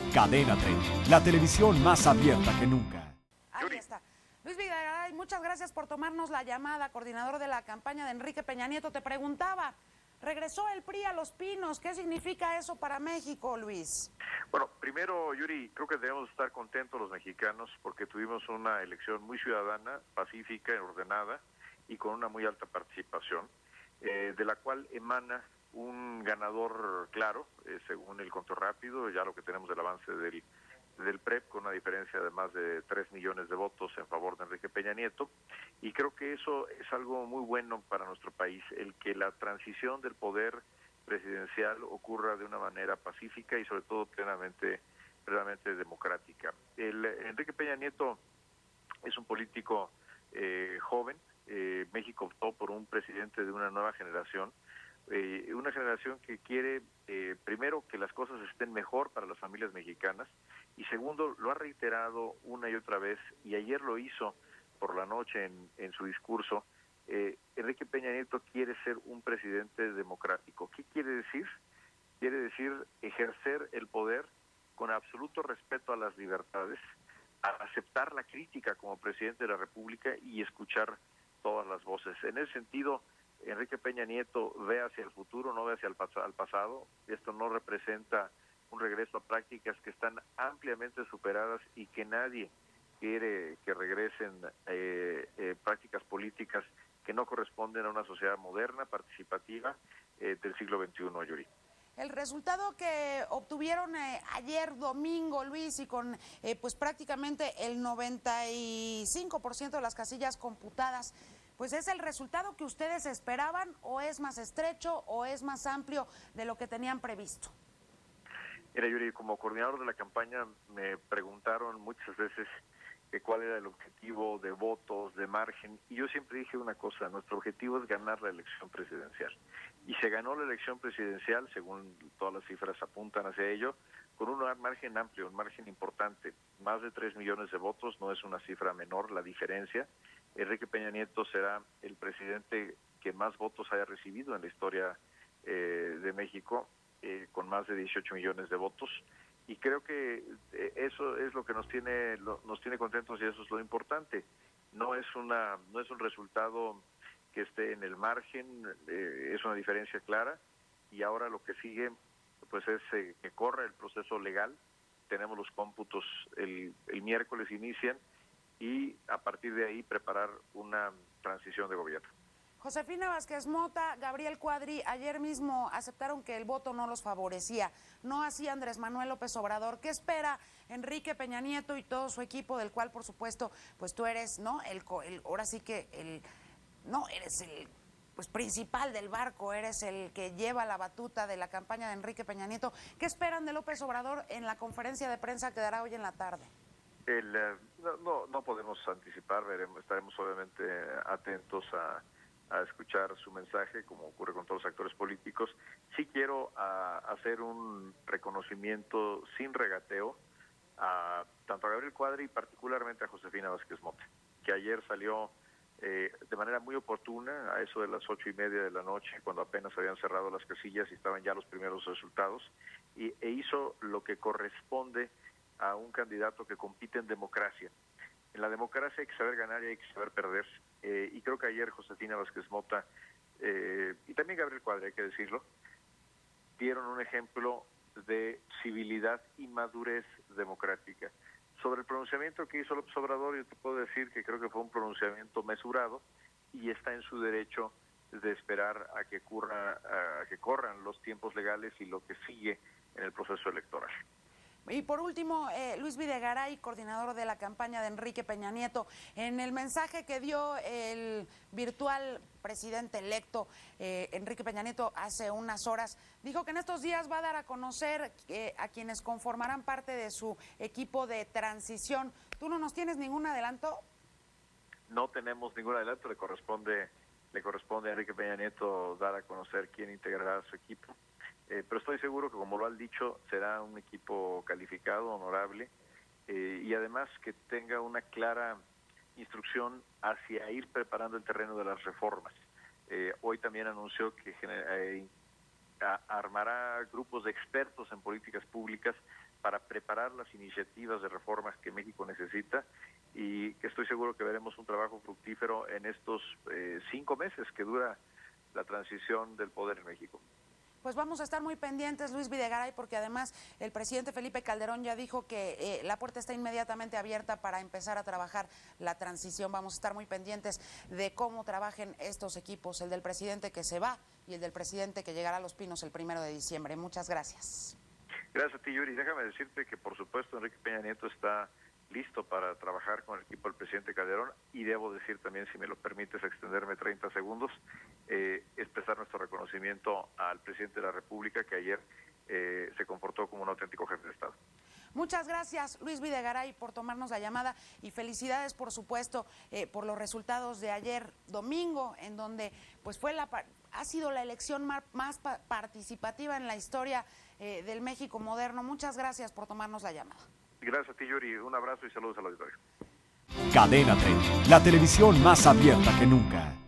Cadena 30, la televisión más abierta que nunca. Ahí está. Luis Videgaray, muchas gracias por tomarnos la llamada, coordinador de la campaña de Enrique Peña Nieto. Te preguntaba, regresó el PRI a Los Pinos, ¿qué significa eso para México, Luis? Bueno, primero, Yuri, creo que debemos estar contentos los mexicanos porque tuvimos una elección muy ciudadana, pacífica, ordenada y con una muy alta participación, de la cual emana un ganador claro, según el conteo rápido, ya lo que tenemos del avance del PREP, con una diferencia de más de 3 millones de votos en favor de Enrique Peña Nieto, y creo que eso es algo muy bueno para nuestro país, el que la transición del poder presidencial ocurra de una manera pacífica y sobre todo plenamente democrática. Enrique Peña Nieto es un político joven. México optó por un presidente de una nueva generación, una generación que quiere, primero, que las cosas estén mejor para las familias mexicanas, y segundo, lo ha reiterado una y otra vez, y ayer lo hizo por la noche en su discurso. Enrique Peña Nieto quiere ser un presidente democrático. ¿Qué quiere decir? Quiere decir ejercer el poder con absoluto respeto a las libertades, a aceptar la crítica como presidente de la República y escuchar todas las voces. En ese sentido, Enrique Peña Nieto ve hacia el futuro, no ve hacia al pasado. Esto no representa un regreso a prácticas que están ampliamente superadas y que nadie quiere que regresen prácticas políticas que no corresponden a una sociedad moderna, participativa, del siglo XXI, Yuri. El resultado que obtuvieron ayer domingo, Luis, y con pues prácticamente el 95% de las casillas computadas, pues ¿es el resultado que ustedes esperaban o es más estrecho o es más amplio de lo que tenían previsto? Mira, Yuri, como coordinador de la campaña me preguntaron muchas veces que cuál era el objetivo de votos, de margen, y yo siempre dije una cosa: nuestro objetivo es ganar la elección presidencial, y se ganó la elección presidencial, según todas las cifras apuntan hacia ello, con un margen amplio, un margen importante, más de 3 millones de votos. No es una cifra menor la diferencia. Enrique Peña Nieto será el presidente que más votos haya recibido en la historia de México, con más de 18 millones de votos. Y creo que eso es lo que nos tiene contentos, y eso es lo importante. No es un resultado que esté en el margen, es una diferencia clara, y ahora lo que sigue pues es que corra el proceso legal. Tenemos los cómputos el miércoles, inician, y a partir de ahí preparar una transición de gobierno. Josefina Vázquez Mota, Gabriel Cuadri, ayer mismo aceptaron que el voto no los favorecía, no así Andrés Manuel López Obrador. ¿Qué espera Enrique Peña Nieto y todo su equipo, del cual por supuesto pues tú eres, ¿no? Ahora sí que eres el pues principal del barco, eres el que lleva la batuta de la campaña de Enrique Peña Nieto. ¿Qué esperan de López Obrador en la conferencia de prensa que dará hoy en la tarde? No podemos anticipar, estaremos obviamente atentos a escuchar su mensaje, como ocurre con todos los actores políticos. Sí quiero hacer un reconocimiento sin regateo tanto a Gabriel Cuadri y particularmente a Josefina Vázquez Mota, que ayer salió de manera muy oportuna, a eso de las 8:30 de la noche, cuando apenas habían cerrado las casillas y estaban ya los primeros resultados, e hizo lo que corresponde a un candidato que compite en democracia. En la democracia hay que saber ganar y hay que saber perder, y creo que ayer Josefina Vázquez Mota y también Gabriel Cuadri, hay que decirlo, dieron un ejemplo de civilidad y madurez democrática. Sobre el pronunciamiento que hizo López Obrador, yo te puedo decir que creo que fue un pronunciamiento mesurado, y está en su derecho de esperar a que corran los tiempos legales y lo que sigue en el proceso electoral. Y por último, Luis Videgaray, coordinador de la campaña de Enrique Peña Nieto, en el mensaje que dio el virtual presidente electo Enrique Peña Nieto hace unas horas, dijo que en estos días va a dar a conocer a quienes conformarán parte de su equipo de transición. ¿Tú no nos tienes ningún adelanto? No tenemos ningún adelanto, le corresponde a Enrique Peña Nieto dar a conocer quién integrará su equipo. Pero estoy seguro que, como lo han dicho, será un equipo calificado, honorable, y además que tenga una clara instrucción hacia ir preparando el terreno de las reformas. Hoy también anunció que armará grupos de expertos en políticas públicas para preparar las iniciativas de reformas que México necesita, y que estoy seguro que veremos un trabajo fructífero en estos 5 meses que dura la transición del poder en México. Pues vamos a estar muy pendientes, Luis Videgaray, porque además el presidente Felipe Calderón ya dijo que la puerta está inmediatamente abierta para empezar a trabajar la transición. Vamos a estar muy pendientes de cómo trabajen estos equipos, el del presidente que se va y el del presidente que llegará a Los Pinos el 1 de diciembre. Muchas gracias. Gracias a ti, Yuri. Déjame decirte que, por supuesto, Enrique Peña Nieto está listo para trabajar con el equipo del presidente Calderón, y debo decir también, si me lo permites extenderme 30 segundos, expresar nuestro reconocimiento al presidente de la República, que ayer se comportó como un auténtico jefe de Estado. Muchas gracias, Luis Videgaray, por tomarnos la llamada, y felicidades, por supuesto, por los resultados de ayer domingo, en donde pues ha sido la elección más participativa en la historia del México moderno. Muchas gracias por tomarnos la llamada. Gracias a ti, Yuri. Un abrazo y saludos al auditorio. Cadena 30, la televisión más abierta que nunca.